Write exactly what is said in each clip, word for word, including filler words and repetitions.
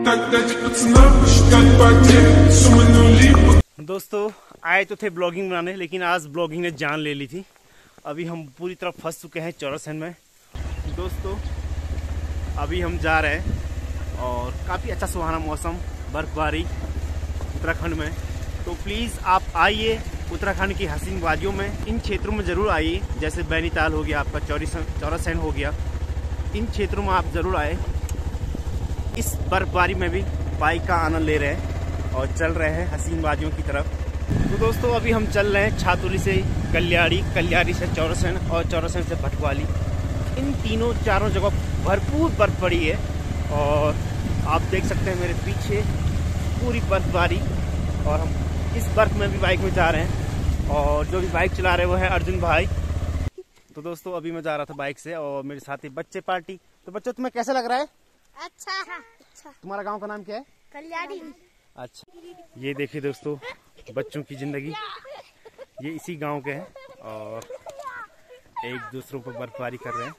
दोस्तों आए तो थे ब्लॉगिंग बनाने, लेकिन आज ब्लॉगिंग ने जान ले ली थी। अभी हम पूरी तरह फंस चुके हैं चौरासन में। दोस्तों अभी हम जा रहे हैं और काफ़ी अच्छा सुहाना मौसम, बर्फबारी उत्तराखंड में। तो प्लीज़ आप आइए उत्तराखंड की हसीन वादियों में, इन क्षेत्रों में ज़रूर आइए। जैसे बैनीताल हो गया, आपका चौरासन चौरासन हो गया, इन क्षेत्रों में आप ज़रूर आए। इस बर्फबारी में भी बाइक का आनंद ले रहे हैं और चल रहे हैं हसीन वादियों की तरफ। तो दोस्तों अभी हम चल रहे हैं छातुली से कल्याणी, कल्याणी से चौरासन और चौरासन से भटवाली। इन तीनों चारों जगह भरपूर बर्फ पड़ी है और आप देख सकते हैं मेरे पीछे पूरी बर्फबारी। और हम इस बर्फ में भी बाइक में जा रहे हैं और जो भी बाइक चला रहे हैं वो है अर्जुन भाई। तो दोस्तों अभी मैं जा रहा था बाइक से और मेरे साथी बच्चे पार्टी। तो बच्चों तुम्हें कैसा लग रहा है? अच्छा है। अच्छा। तुम्हारा गांव का नाम क्या है? कल्याणी। अच्छा, ये देखिए दोस्तों बच्चों की जिंदगी, ये इसी गांव के हैं और एक दूसरों पर बर्फबारी कर रहे हैं।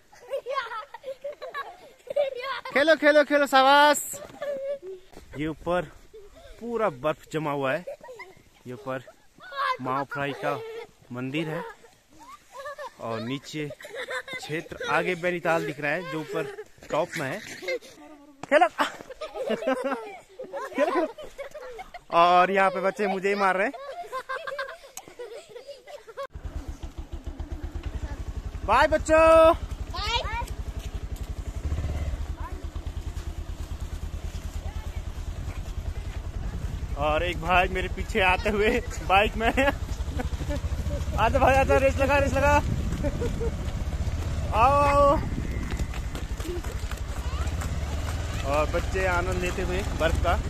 खेलो खेलो खेलो शाबाश। ये ऊपर पूरा बर्फ जमा हुआ है। ये ऊपर माओ फ्राई का मंदिर है और नीचे क्षेत्र आगे बैनीताल दिख रहा है जो ऊपर टॉप में है। खेलो खेलो। और यहाँ पे बच्चे मुझे ही मार रहे हैं। बाय बच्चों। और एक भाई मेरे पीछे आते हुए बाइक में आजा भाई आजा, रेस लगा रेस लगा। आओ आओ। और बच्चे आनंद लेते हुए बर्फ का।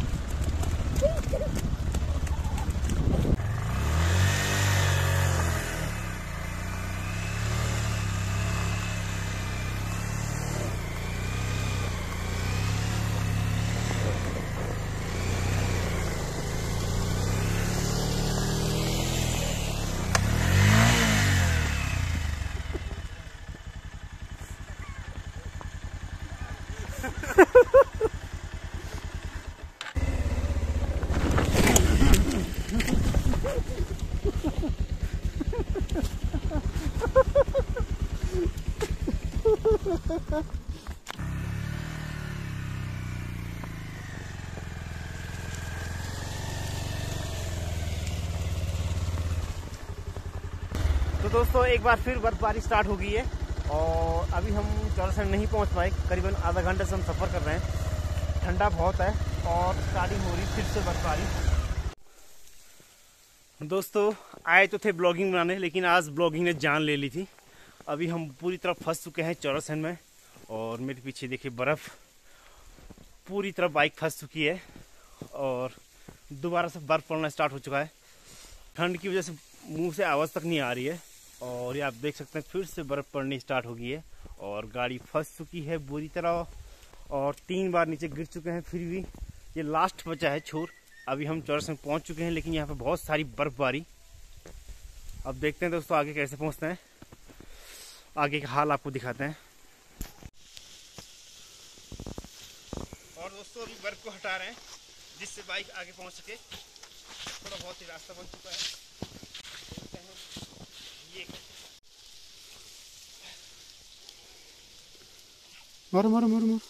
तो दोस्तों एक बार फिर बर्फबारी स्टार्ट हो गई है और अभी हम चौरासन नहीं पहुंच पाए। करीबन आधा घंटे से हम सफ़र कर रहे हैं। ठंडा बहुत है और स्टार्टिंग हो रही फिर से बर्फबारी। दोस्तों आए तो थे ब्लॉगिंग बनाने, लेकिन आज ब्लॉगिंग ने जान ले ली थी। अभी हम पूरी तरह फंस चुके हैं चौरासन में और मेरे पीछे देखिए बर्फ़, पूरी तरह बाइक फंस चुकी है और दोबारा से बर्फ़ पड़ना स्टार्ट हो चुका है। ठंड की वजह से मुंह से आवाज़ तक नहीं आ रही है और ये आप देख सकते हैं फिर से बर्फ़ पड़नी स्टार्ट हो गई है और गाड़ी फंस चुकी है बुरी तरह और तीन बार नीचे गिर चुके हैं। फिर भी ये लास्ट बचा है छोर। अभी हम चौरासन पहुंच चुके हैं लेकिन यहाँ पे बहुत सारी बर्फबारी। अब देखते हैं दोस्तों आगे कैसे पहुंचते हैं, आगे का हाल आपको दिखाते हैं। और दोस्तों अभी बर्फ को हटा रहे हैं जिससे बाइक आगे पहुंच सके। थोड़ा बहुत ही रास्ता बन चुका है। देखते हैं ये मारो मारो मारो मारो।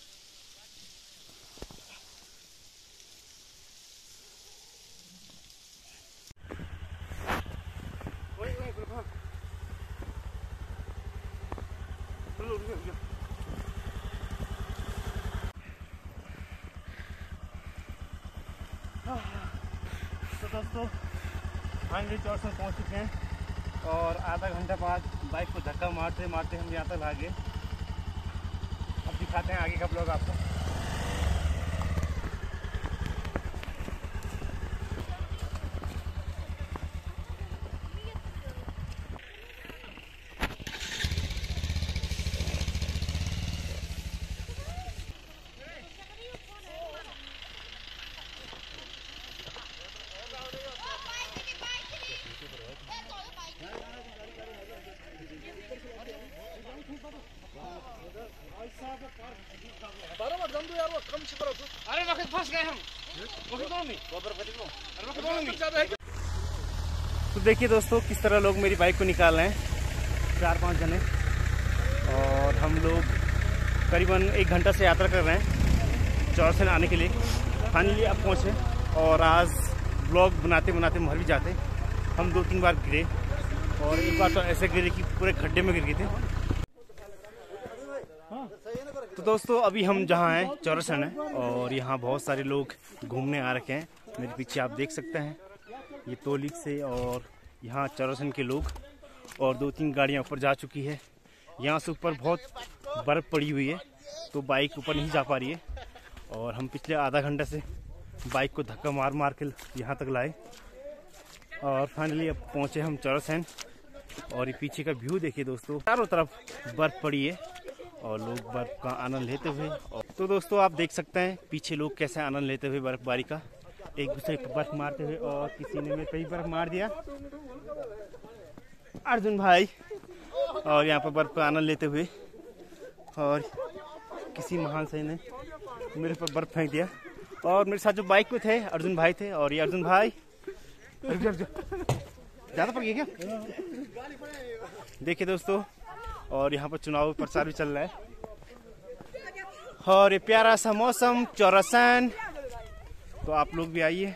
तो दोस्तों फाइनली चौरासन पहुंच चुके हैं और आधा घंटा बाद बाइक को धक्का मारते मारते हम यहाँ तक आ गए। अब दिखाते हैं आगे का ब्लॉग आपको। बारह गए हम। तो देखिए दोस्तों किस तरह लोग मेरी बाइक को निकाल रहे हैं, चार पांच जने, और हम लोग करीबन एक घंटा से यात्रा कर रहे हैं चौरसन आने के लिए। फाइनली अब पहुँचे और आज ब्लॉग बनाते बनाते मर भी जाते। हम दो तीन बार गिरे और एक बार तो ऐसे गिरे कि पूरे खड्डे में गिर गए थे। तो दोस्तों अभी हम जहाँ हैं चौरसन है और यहाँ बहुत सारे लोग घूमने आ रखे हैं। मेरे पीछे आप देख सकते हैं ये तोलिक से, और यहाँ चौरसन के लोग, और दो तीन गाड़ियाँ ऊपर जा चुकी है। यहाँ से ऊपर बहुत बर्फ़ पड़ी हुई है तो बाइक ऊपर नहीं जा पा रही है, और हम पिछले आधा घंटा से बाइक को धक्का मार मार के यहाँ तक लाए और फाइनली अब पहुँचे हम चौरसन। और ये पीछे का व्यू देखिए दोस्तों, चारों तरफ बर्फ़ पड़ी है और लोग बर्फ़ का आनंद लेते हुए। तो दोस्तों आप देख सकते हैं पीछे लोग कैसे आनंद लेते हुए बर्फबारी का, एक दूसरे को बर्फ मारते हुए, और किसी ने मेरे पे बर्फ मार दिया, अर्जुन भाई, और यहाँ पर बर्फ का आनंद लेते हुए, और किसी महान से ने मेरे पर बर्फ फेंक दिया। और मेरे साथ जो बाइक पे थे अर्जुन भाई थे, और ये अर्जुन भाई ज़्यादा पड़ गया क्या देखिए दोस्तों। और यहाँ पर चुनाव प्रचार भी चल रहा है, और ये प्यारा सा मौसम चौरसन, तो आप लोग भी आइए।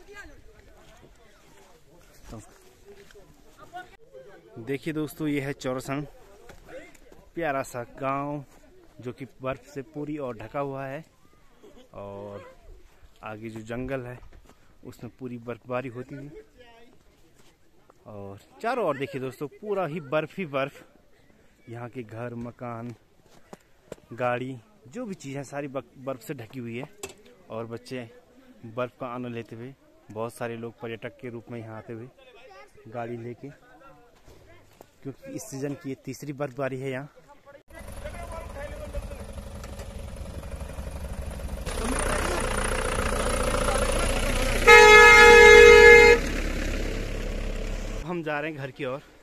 देखिए दोस्तों ये है चौरसन, प्यारा सा गांव जो कि बर्फ से पूरी और ढका हुआ है, और आगे जो जंगल है उसमें पूरी बर्फबारी होती है, और चारों ओर देखिए दोस्तों पूरा ही बर्फ ही बर्फ। यहाँ के घर, मकान, गाड़ी, जो भी चीज़ें सारी बर्फ से ढकी हुई है, और बच्चे बर्फ का आनंद लेते हुए, बहुत सारे लोग पर्यटक के रूप में यहाँ आते हुए गाड़ी लेके, क्योंकि इस सीज़न की ये तीसरी बर्फबारी है यहाँ। हम जा रहे हैं घर की ओर।